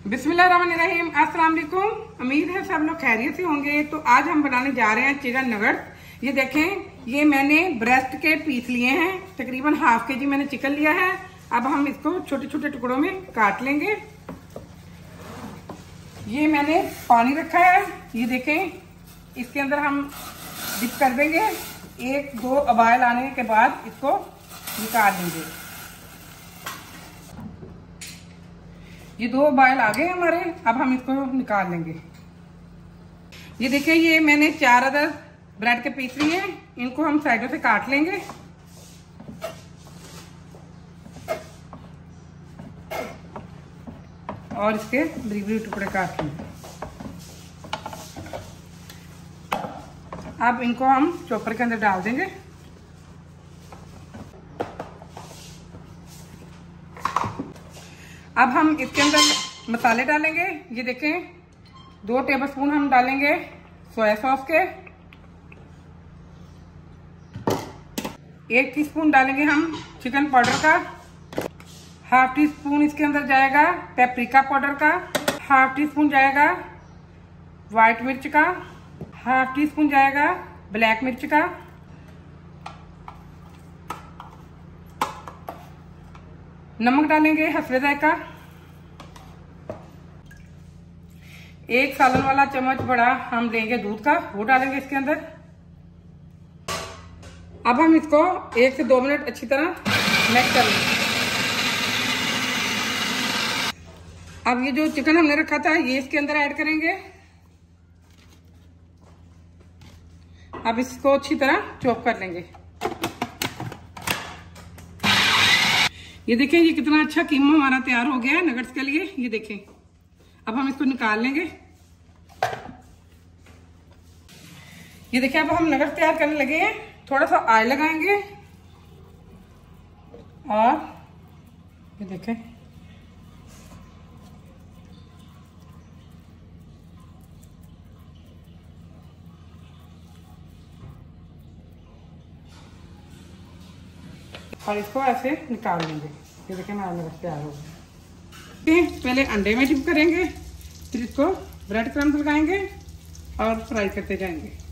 बिस्मिल्लाहिर्रहमानिर्रहीम, अस्सलाम वालेकुम। उम्मीद है सब लोग खैरियत से होंगे। तो आज हम बनाने जा रहे हैं चिकन नगेट्स। ये देखें, ये मैंने ब्रेस्ट के पीस लिए हैं, तकरीबन हाफ केजी मैंने चिकन लिया है। अब हम इसको छोटे छोटे टुकड़ों में काट लेंगे। ये मैंने पानी रखा है, ये देखें, इसके अंदर हम डिप कर देंगे। एक दो उबाल आने के बाद इसको निकाल लेंगे। ये दो उबाल आ गए हमारे, अब हम इसको निकाल लेंगे। ये देखिए, ये मैंने 4 अदद ब्रेड के पीस लिए हैं, इनको हम साइडों से काट लेंगे। और इसके बरीक बरीक टुकड़े काट लेंगे। अब इनको हम चॉपर के अंदर डाल देंगे। अब हम इसके अंदर मसाले डालेंगे। ये देखें, 2 टेबलस्पून हम डालेंगे सोया सॉस के, 1 टीस्पून डालेंगे हम चिकन पाउडर का, हाफ टी स्पून इसके अंदर जाएगा पेपरिका पाउडर का, हाफ टी स्पून जाएगा व्हाइट मिर्च का, हाफ टी स्पून जाएगा ब्लैक मिर्च का, नमक डालेंगे हस्बे जायका, 1 सालन वाला चम्मच बड़ा हम लेंगे दूध का, वो डालेंगे इसके अंदर। अब हम इसको 1 से 2 मिनट अच्छी तरह मिक्स कर लेंगे। अब ये जो चिकन हमने रखा था ये इसके अंदर ऐड करेंगे। अब इसको अच्छी तरह चॉप कर लेंगे। ये देखें, ये कितना अच्छा कीमा हमारा तैयार हो गया है नगेट्स के लिए। ये देखें, अब हम इसको निकाल लेंगे। ये देखिए, अब हम नगेट्स तैयार करने लगे हैं। थोड़ा सा ऑयल लगाएंगे और ये देखें, और इसको ऐसे निकाल लेंगे। ये देखें, हमारा नगेट्स तैयार हो गया। पहले अंडे में डिप करेंगे, फिर इसको ब्रेड क्रम्स लगाएंगे और फ्राई करते जाएंगे।